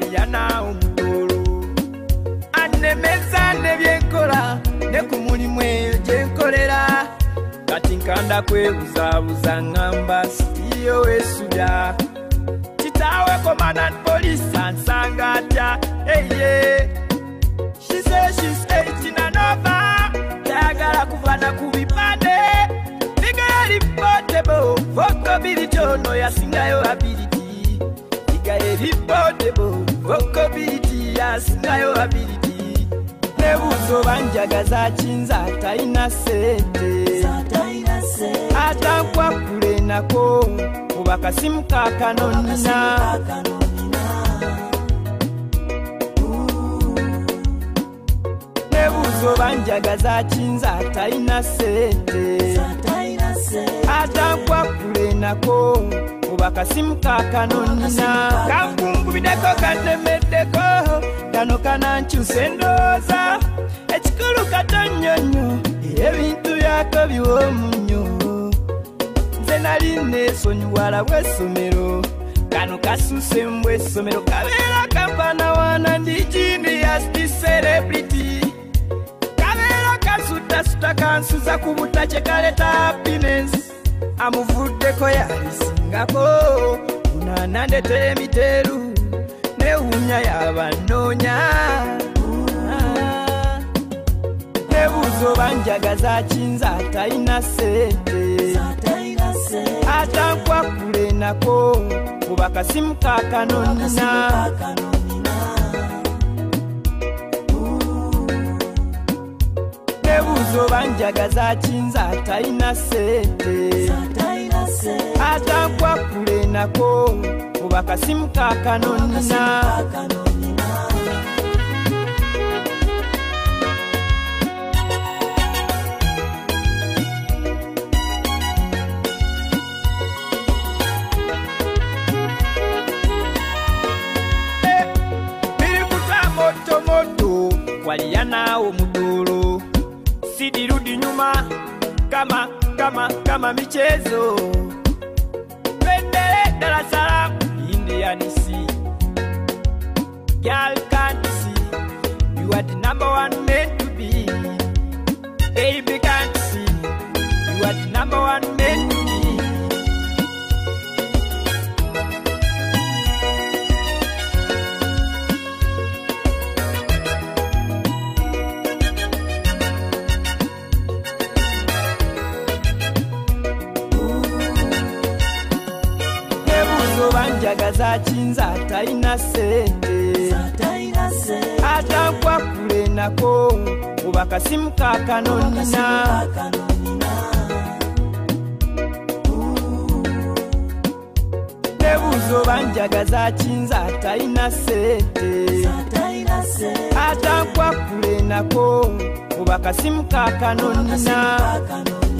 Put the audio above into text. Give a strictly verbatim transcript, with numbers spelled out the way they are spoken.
Waliyana omudolo anemeza nebyenkola ne ku mulimu eyo gyenkolera kati nkanda kwebuzabuza ngamba siyo wesubya kitaawe commandant police ansanga atya eye she says she's eighteen and over yagala kuvana ku bipande bigayali portable vocability ono yasingayo ability bigayali portable vocability yasingayo ability nebuzo banjagaza kinza taina sente atankwa kule nako ubakasimu kakanonina nebuzo banjagaza kinza taina sente atankwa kule nako ubakasimu kakanonina kankungubideko katemeddeko kano kanankyuse ndooza ekikulu katonyonyo ebintu byako biwomunyo nze nali nesonyiwala bw'essomero kano kasuse mbw'essomero kabeera kampana wana ndi genius ndi celebrity kabeera kasutasuta kansuza ku butake kaleta happiness amuvuddeko yalisingako unanandetera emiteru newunya yabanoonya nebuzo banjagaza kinza taina sente atankwa kule nako ubakasimu kakanonina nebuzo banjagaza kinza taina sente atankwa kule nako ubakasimu kakanonina Waliyana omudolo sidirudi nyuma kama kama kama michezo twendele Dar es Salaam Indian Sea girl can't see you are the number one meant to be baby can't see you are the number one meant to be banjagaza kinza taina sente atankwa kule nako ubakasimu kakanonina nebuzo banjagaza kinza taina sente atankwa kule nako ubakasimu kakanonina